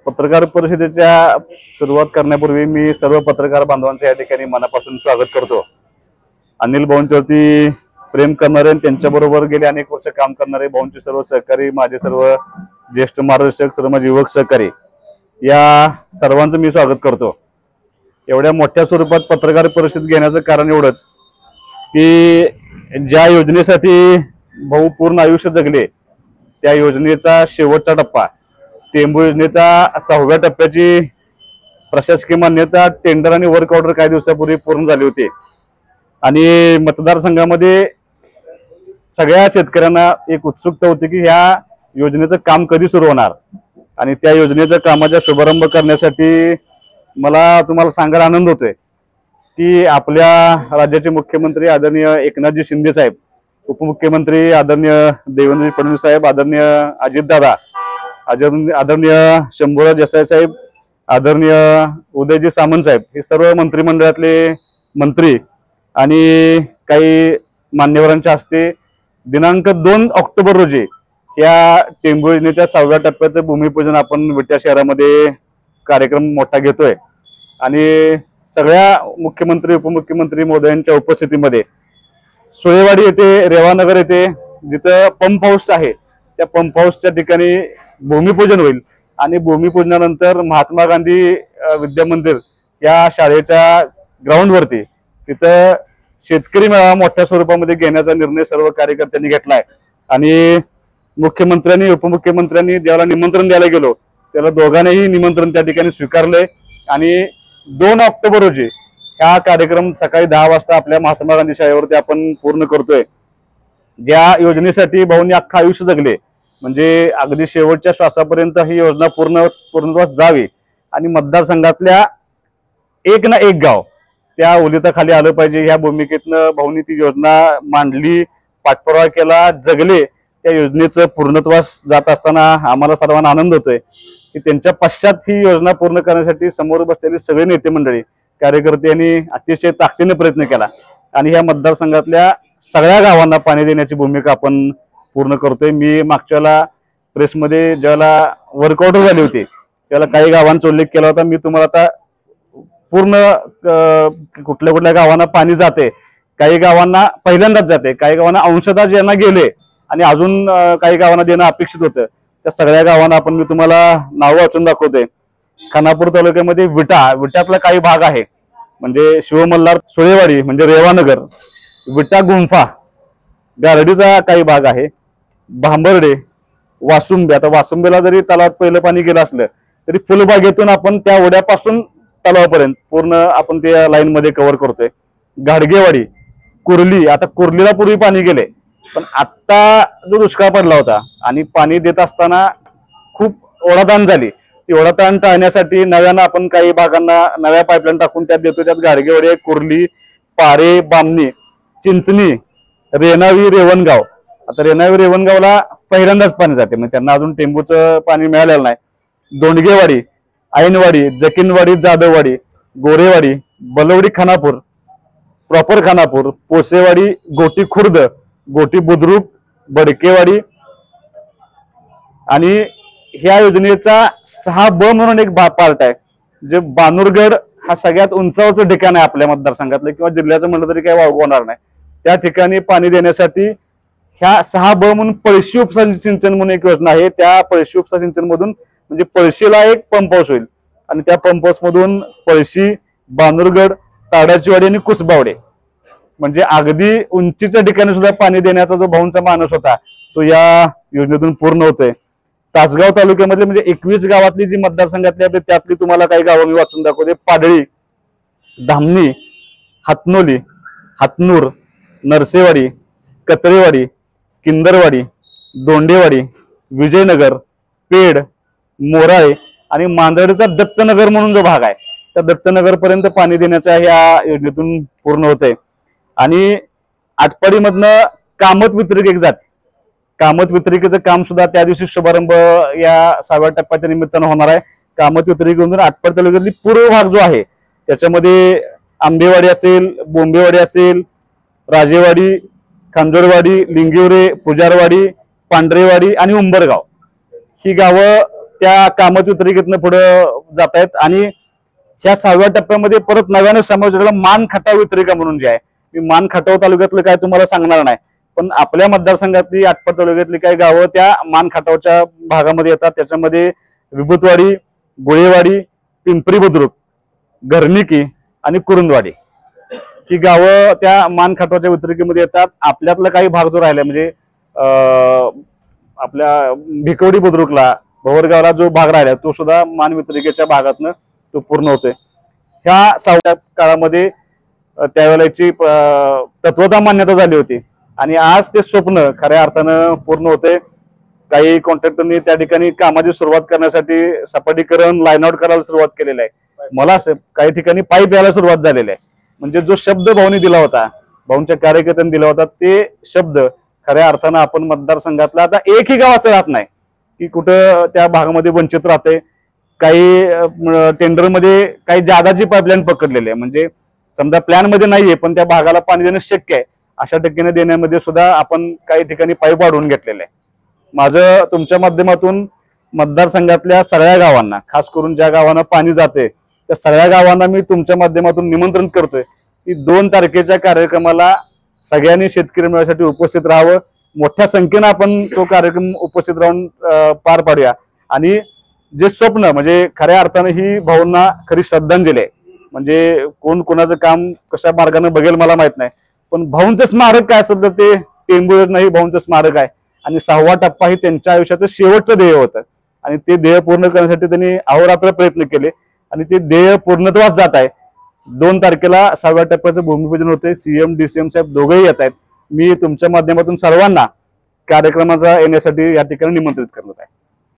पत्रकार परिषदेच्या सुरुवात करण्यापूर्वी मी सर्व पत्रकार बांधवांचे या ठिकाणी मनापासून स्वागत करतो। अनिल भाऊंवरती प्रेम करणारे आणि त्यांच्याबरोबर गेले अनेक वर्ष काम करणारे भाऊंचे सर्व सहकारी, माझे सर्व ज्येष्ठ मार्गदर्शक, सर्व माझे युवक सहकारी, या सर्वांचं मी स्वागत करतो। एवढ्या मोठ्या स्वरूपात पत्रकार परिषद घेण्याचं कारण एवढंच की ज्या योजनेसाठी भाऊ पूर्ण आयुष्य जगले त्या योजनेचा शेवटचा टप्पा, टेंबू योजनेचा 6व्या टप्प्याची प्रशासकीय मान्यता, टेंडर आणि वर्क ऑर्डर काही दिवसापूर्वी पूर्ण झाली होती आणि मतदारसंघामध्ये सगळ्या शेतकऱ्यांना एक उत्सुकता होती की ह्या योजनेचं काम कधी सुरू होणार। आणि त्या योजनेच्या कामाचा शुभारंभ करण्यासाठी मला तुम्हाला सांगायला आनंद होतोय की आपल्या राज्याचे मुख्यमंत्री आदरणीय एकनाथजी शिंदे साहेब, उपमुख्यमंत्री आदरणीय देवेंद्र फडणवीस साहेब, आदरणीय अजितदादा, आदरणीय शंभूराज देसाई साहेब, आदरणीय उदयजी सामंत साहेब, हे सर्व मंत्रिमंडळातले मंत्री आणि काही मान्यवरांच्या हस्ते दिनांक 2 ऑक्टोबर रोजी या टेंबू योजनेच्या 6व्या टप्प्याचं भूमिपूजन आपण विट्या शहरामध्ये कार्यक्रम मोठा घेतोय। आणि सगळ्या मुख्यमंत्री, उपमुख्यमंत्री महोदयांच्या उपस्थितीमध्ये सुळेवाडी येथे, रेवानगर येथे जिथं पंप हाऊस आहे त्या पंप हाऊसच्या ठिकाणी भूमिपूजन होईल आणि भूमिपूजनानंतर महात्मा गांधी विद्या मंदिर या शाळेच्या ग्राउंडवरती तिथं शेतकरी मेळावा मोठ्या स्वरूपामध्ये घेण्याचा निर्णय सर्व कार्यकर्त्यांनी घेतलाय। आणि मुख्यमंत्र्यांनी, उपमुख्यमंत्र्यांनी ज्याला निमंत्रण द्यायला गेलो त्याला दोघांनाही निमंत्रण त्या ठिकाणी स्वीकारले आणि 2 ऑक्टोबर रोजी हा कार्यक्रम सकाळी 10 वाजता आपल्या महात्मा गांधी शाळेवरती आपण पूर्ण करतोय। ज्या योजनेसाठी भाऊंनी अख्खं आयुष्य जगले, म्हणजे अगदी शेवटच्या श्वासापर्यंत ही योजना पूर्णत्वास जावी आणि मतदारसंघातल्या एक ना एक गाव त्या ओलिताखाली आलं पाहिजे, ह्या भूमिकेतनं भाऊंनी ती योजना मांडली, पाठपुरावा केला, जगले। त्या योजनेचं पूर्णत्वास जात असताना आम्हाला सर्वांना आनंद होतोय की त्यांच्या पश्चात ही योजना पूर्ण करण्यासाठी समोर बसलेले सगळे नेते मंडळी, कार्यकर्ते यांनी अतिशय ताकदीने प्रयत्न केला आणि ह्या मतदारसंघातल्या सगळ्या गावांना पाणी देण्याची भूमिका आपण पूर्ण करतोय। मी मागच्याला प्रेसमध्ये ज्याला वर्क ऑर्डर झाली होती त्याला काही गावांचा उल्लेख केला होता। मी तुम्हाला आता पूर्ण कुठल्या कुठल्या गावांना पाणी जाते, काही गावांना पहिल्यांदाच जाते, काही गावांना अंशतः ज्यांना गेले आणि अजून काही गावांना देणं अपेक्षित होतं त्या सगळ्या गावांना आपण मी तुम्हाला नावं वाचून दाखवतोय। खानापूर तालुक्यामध्ये विट्यातला काही भाग आहे, म्हणजे शिवमल्हार, सुळेवाडी म्हणजे रेवानगर, विटा गुंफा, गारडीचा काही भाग आहे, भांबर्डे, वासुंबे। आता वासुंबेला जरी तलावात पहिलं पाणी गेलं असलं तरी फुलबागेतून आपण त्या ओढ्यापासून तलावापर्यंत पूर्ण आपण त्या लाईन मध्ये कव्हर करतोय। गाडगेवाडी, कुर्ली, आता कुर्लीला पूर्वी पाणी गेले पण आता जो दुष्काळ पडला होता आणि पाणी देत असताना खूप ओढाताण झाली, ती ओढाताण टाळण्यासाठी नव्यानं आपण काही भागांना नव्या पाईपलाईन टाकून त्यात देतोय। त्यात गाडगेवाडी, कुर्ली, पारे, बामणी, चिंचणी, रेणावी, रेवणगाव। आता रेणावी, रेवणगावला पहिल्यांदाच पाणी जाते, म्हणजे त्यांना अजून टेंबूचं पाणी मिळालेलं नाही। दोंडगेवाडी, ऐनवाडी, जकीनवाडी, जाधववाडी, गोरेवाडी, बलवडी, खानापूर प्रॉपर, खानापूर, पोसेवाडी, गोटी खुर्द, गोटी बुद्रुक, बडकेवाडी। आणि ह्या योजनेचा 6B म्हणून एक पार्ट आहे, जे बानूरगड हा सगळ्यात उंचावरचं ठिकाण आहे आपल्या मतदारसंघातलं किंवा जिल्ह्याचं म्हटलं तरी काही वावग होणार नाही। त्या ठिकाणी पाणी देण्यासाठी ह्या 6B म्हणून पळशी उपसा सिंचन म्हणून एक योजना आहे। त्या पळशी उपसा सिंचन मधून म्हणजे पळशीला एक पंप हाऊस होईल आणि त्या पंप हाऊस मधून पळशी, बानूरगड, ताडाचीवाडी आणि कुसबावडे म्हणजे अगदी उंचीच्या ठिकाणी सुद्धा पाणी देण्याचा जो भाऊंचा मानस होता तो या योजनेतून पूर्ण होतोय। तासगाव तालुक्यामधले म्हणजे 21 गावातली जी मतदारसंघातली आपली त्यातली तुम्हाला काही गावं मी वाचून दाखवते। पाडळी, धामणी, हातनोली, हातनूर, नरसेवाडी, कतरेवाडी, किंदरवाडी, दोंडेवाडी, विजयनगर, पेड, मोराळे आणि मांदळचा दत्तनगर म्हणून जो भाग आहे त्या दत्तनगर पर्यंत पाणी देण्याच्या ह्या योजनेतून पूर्ण होतंय। आणि आटपाडीमधनं कामत वितरिक एक जाते, कामत वितरिकेचं काम सुद्धा त्या दिवशी शुभारंभ या 6व्या टप्प्याच्या निमित्तानं होणार आहे। कामत वितरिकेतून आटपाडी तालुक्यातली पूर्व भाग जो आहे त्याच्यामध्ये आंबेवाडी असेल, बोंबेवाडी असेल, राजेवाडी, खांजोरवाडी, लिंगिवरे, पुजारवाडी, पांढरेवाडी आणि उंबरगाव ही गावं त्या कामत वितरिकेतनं पुढे जात आहेत आणि ह्या 6व्या टप्प्यामध्ये परत नव्यानं समावेश मान खटाव वितरिका म्हणून जे आहे, मी मान खटाव तालुक्यातलं काय तुम्हाला सांगणार नाही, पण आपल्या मतदारसंघातली आटपाडी तालुक्यातली काही गावं त्या मान खटावच्या भागामध्ये येतात. त्याच्यामध्ये विभूतवाडी, गोळेवाडी, पिंपरी बुद्रुक, घरनिकी आणि कुरुंदवाडी ही गावं त्या मान खटावच्या वितरिकेमध्ये येतात. आपल्यातला काही भाग जो राहिला म्हणजे आपल्या भिकवडी बुद्रुकला, भवरगावला जो भाग राहिला तो सुद्धा मान वितरिकेच्या भागातनं तो पूर्ण होतोय. ह्या 6व्या काळामध्ये त्यावेळेची तत्वता मान्यता झाली होती आणि आज ते स्वप्न खऱ्या अर्थानं पूर्ण होते. काही कॉन्ट्रॅक्टरनी त्या ठिकाणी कामाची सुरुवात करण्यासाठी सपाटीकरण, लाईन आउट करायला सुरुवात केलेली आहे. मला काही ठिकाणी पाईप यायला सुरुवात झालेली आहे. म्हणजे जो शब्द भाऊनी दिला होता, भाऊंच्या कार्यकर्त्यांनी दिला होता, ते शब्द खऱ्या अर्थानं आपण मतदारसंघातला आता एकही गाव असं राहत नाही की कुठं त्या भागामध्ये वंचित राहते. काही टेंडरमध्ये काही जादाची पाईपलाईन पकडलेली आहे, म्हणजे समजा प्लॅन मध्ये नाहीये पण त्या भागाला पाणी देणं शक्य आहे अशा ठिकाणी देण्यामध्ये सुद्धा आपण काही ठिकाणी पाईप वाढवून घेतलेले आहे. माझं तुमच्या माध्यमातून मतदारसंघातल्या सगळ्या गावांना, खास करून ज्या गावांना पाणी जाते त्या सगळ्या गावांना मी तुमच्या माध्यमातून निमंत्रण करतोय की 2 तारखेच्या कार्यक्रमाला सगळ्यांनी शेतकरी मेळ्यासाठी उपस्थित राहावं. मोठ्या संख्येनं आपण तो कार्यक्रम उपस्थित राहून पार पाडूया आणि जे स्वप्न म्हणजे खऱ्या अर्थानं ही भाऊंना खरी श्रद्धांजली आहे. म्हणजे कोण कोणाचं काम कशा मार्गाने बघेल मला माहित नाही, पण भाऊंचं स्मारक काय असेल तर ते टेंबूर नाही, भाऊंचं स्मारक आहे आणि 6वा टप्पा ही त्यांच्या आयुष्याचं शेवटचं ध्येय होतं आणि ते ध्येय पूर्ण करण्यासाठी त्यांनी अहोरात्र प्रयत्न केले आणि ते ध्येय पूर्णत्वास जात आहे. 2 तारखेला 6व्या टप्प्याचं भूमिपूजन होते. सीएम DCM साहेब दोघेही येत आहेत. मी तुमच्या माध्यमातून सर्वांना कार्यक्रमाचा येण्यासाठी या ठिकाणी निमंत्रित करत आहे.